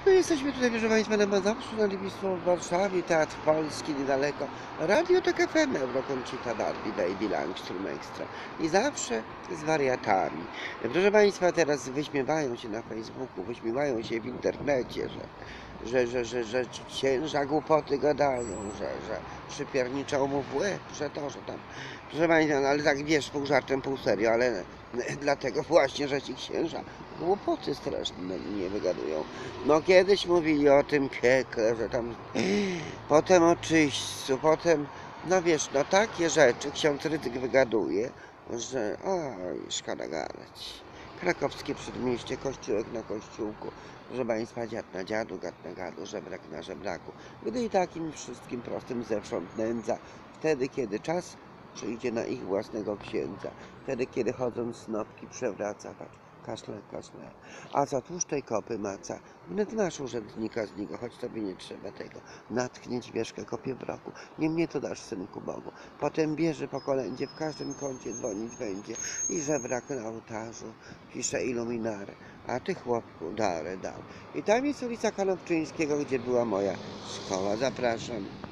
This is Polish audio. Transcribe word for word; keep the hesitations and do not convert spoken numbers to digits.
No jesteśmy tutaj, proszę Państwa, na Mazowszu, na Libisku, w Warszawie, Teatr Polski niedaleko, Radio Tok F M, Eurokoncita Dardi, Baby Langstrom Extra i zawsze z wariatami. Proszę Państwa, teraz wyśmiewają się na Facebooku, wyśmiewają się w internecie, że że, że, że, że ci księża głupoty gadają, że, że przypierniczą mu w łeb, że to, że tam. Proszę Państwa, no ale tak wiesz, pół żartem, pół serio, ale dlatego właśnie, że ci księża głupoty straszne nie wygadują. No kiedyś mówili o tym piekle, że tam potem o czyśćcu, potem, no wiesz, no takie rzeczy ksiądz Rydzyk wygaduje, że oj, szkoda gadać. Krakowskie Przedmieście, kościółek na kościółku, proszę Państwa, dziad na dziadu, gad na gadu, żebrak na żebraku. Gdy i takim wszystkim prostym zewsząd nędza, wtedy kiedy czas przyjdzie na ich własnego księdza, wtedy kiedy chodząc snopki przewraca, patrz, kaszle, kaszle, a za tłuszczej kopy maca, wnet masz urzędnika z niego, choć tobie nie trzeba tego, natknieć wierzchę kopie w roku, nie mnie to dasz, synku Bogu, potem bierze po kolędzie, w każdym kącie dzwonić będzie i żebrak na ołtarzu pisze iluminarę, a ty chłopku darę dał. I tam jest ulica Konopczyńskiego, gdzie była moja szkoła, zapraszam.